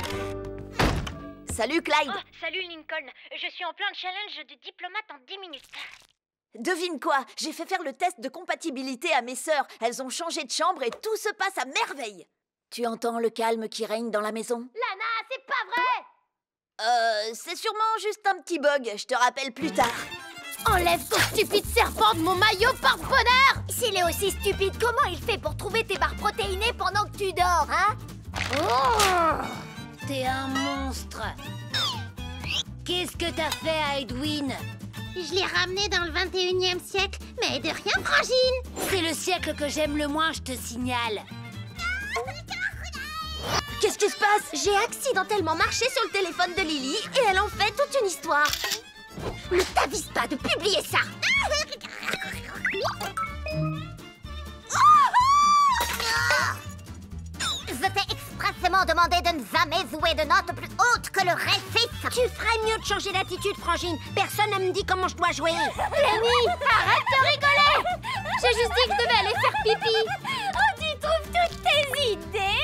Salut Clyde. Oh, salut Lincoln. Je suis en plein challenge de diplomate en 10 minutes. Devine quoi? J'ai fait faire le test de compatibilité à mes sœurs. Elles ont changé de chambre et tout se passe à merveille. Tu entends le calme qui règne dans la maison? Lana, c'est pas vrai! C'est sûrement juste un petit bug. Je te rappelle plus tard. Enlève ton stupide serpent de mon maillot porte-bonheur! S'il est aussi stupide, comment il fait pour trouver tes barres protéinées pendant que tu dors, hein? Oh! T'es un monstre. Qu'est-ce que t'as fait à Edwin? Je l'ai ramené dans le 21e siècle, mais de rien, Frangine! C'est le siècle que j'aime le moins, je te signale. Qu'est-ce qui se passe? J'ai accidentellement marché sur le téléphone de Lily et elle en fait toute une histoire. Ne t'avise pas de publier ça! Je t'ai expressément demandé de ne jamais jouer de notes plus hautes que le ré 6. Tu ferais mieux de changer d'attitude, Frangine. Personne ne me dit comment je dois jouer. Lenny, arrête de rigoler! J'ai juste dit que je devais aller faire pipi. Oh, tu trouves toutes tes idées?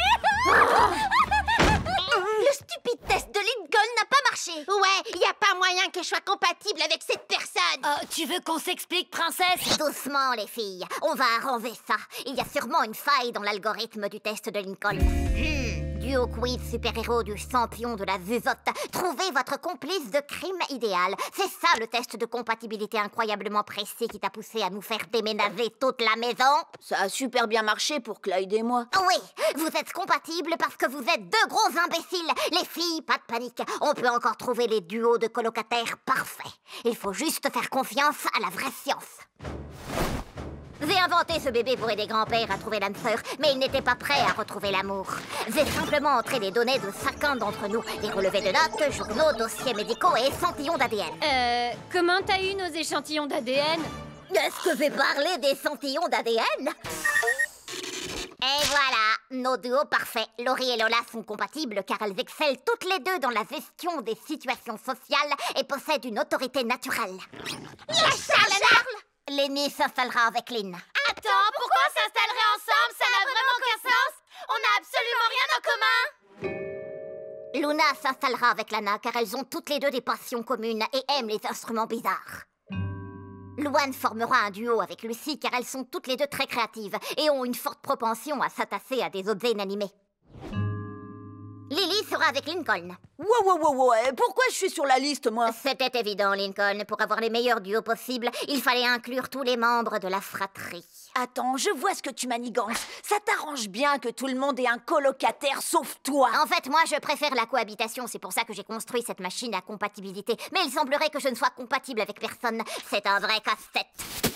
Le stupide test de Lincoln n'a pas marché. Ouais, y a pas moyen que je sois compatible avec cette personne. Tu veux qu'on s'explique, princesse? Doucement, les filles. On va arranger ça. Il y a sûrement une faille dans l'algorithme du test de Lincoln. Duo quiz super-héros du champion de la zuzotte. Trouvez votre complice de crime idéal. C'est ça le test de compatibilité incroyablement précis qui t'a poussé à nous faire déménager toute la maison. Ça a super bien marché pour Clyde et moi. Oui, vous êtes compatibles parce que vous êtes deux gros imbéciles. Les filles, pas de panique. On peut encore trouver les duos de colocataires parfaits. Il faut juste faire confiance à la vraie science. J'ai inventé ce bébé pour aider grand-père à trouver l'âme sœur, mais il n'était pas prêt à retrouver l'amour. J'ai simplement entré les données de chacun d'entre nous, des relevés de notes, journaux, dossiers médicaux et échantillons d'ADN. Comment t'as eu nos échantillons d'ADN? Est-ce que j'ai parlé d'échantillons d'ADN? Et voilà, nos duos parfaits. Laurie et Lola sont compatibles car elles excellent toutes les deux dans la gestion des situations sociales et possèdent une autorité naturelle. Charles! Lenny s'installera avec Lynn. Attends, pourquoi on s'installerait ensemble? Ça n'a vraiment aucun sens. On n'a absolument rien en commun. Luna s'installera avec Lana car elles ont toutes les deux des passions communes et aiment les instruments bizarres. Luan formera un duo avec Lucy car elles sont toutes les deux très créatives et ont une forte propension à s'attacher à des objets inanimés. Lily sera avec Lincoln. Wow, pourquoi je suis sur la liste, moi? C'était évident, Lincoln. Pour avoir les meilleurs duos possibles, il fallait inclure tous les membres de la fratrie. Attends, je vois ce que tu manigances. Ça t'arrange bien que tout le monde ait un colocataire sauf toi. En fait, moi, je préfère la cohabitation. C'est pour ça que j'ai construit cette machine à compatibilité. Mais il semblerait que je ne sois compatible avec personne. C'est un vrai casse-tête.